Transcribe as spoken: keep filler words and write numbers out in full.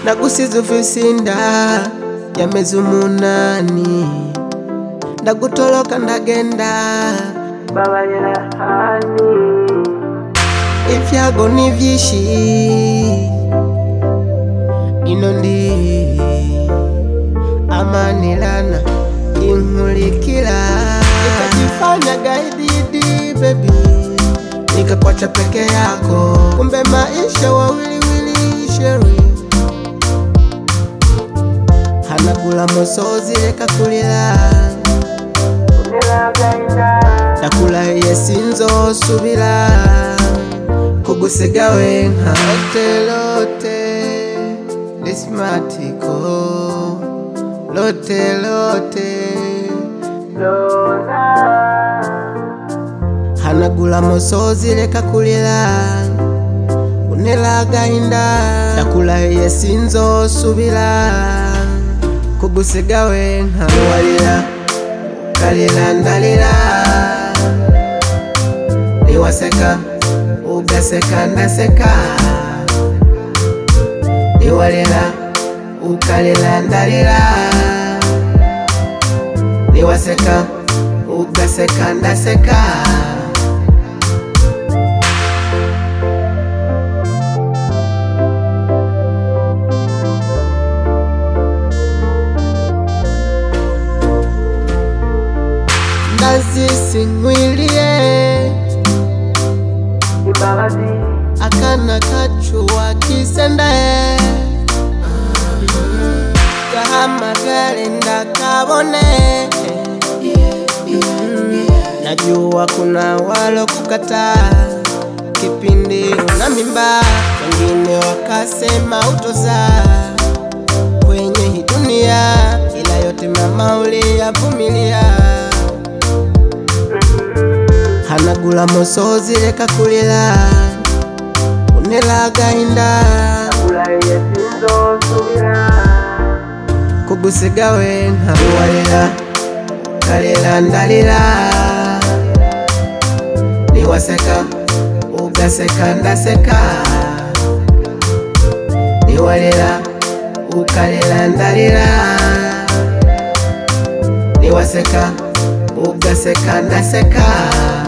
nagusize ufisinda ya mezi umunani, ndagutoloka ndagenda babarira hani. Ifyago ni vyishi ino ndi amanilana inkulikila, nikajifanya gaididi baby, nikakwacha peke yako, kumbe maisha wawili wili sheri. Hanagula mosozi leka kulila, nakula yesinzo subila kugusiga wenka. Lote lote lismatiko, lote lote lona. Hanagula mosozi leka kulila, unelaga inda, nakula yesinzo subila kugusiga wenka. Niwarira kalila ndalira, niwaseka ugaseka ndaseka. Niwarira ukalila ndalira, niwaseka ugaseka ndaseka. Ndazisi ngwilie ibabazi, akana kachuwa kisendae, gahamagale ndakabone. Najua kuna walo kukata kipindi una mimba, wengine wakasema utoza kwenye hii dunia, ila yote mama uliyavumilia. Hanagula mosozi leka kulila, unelaga inda, nakula yesinzo subila kugusiga wenka. Niwarira kalila ndalira, niwaseka ugaseka ndaseka. Niwarira ukalila ndalira, niwaseka ugaseka ndaseka.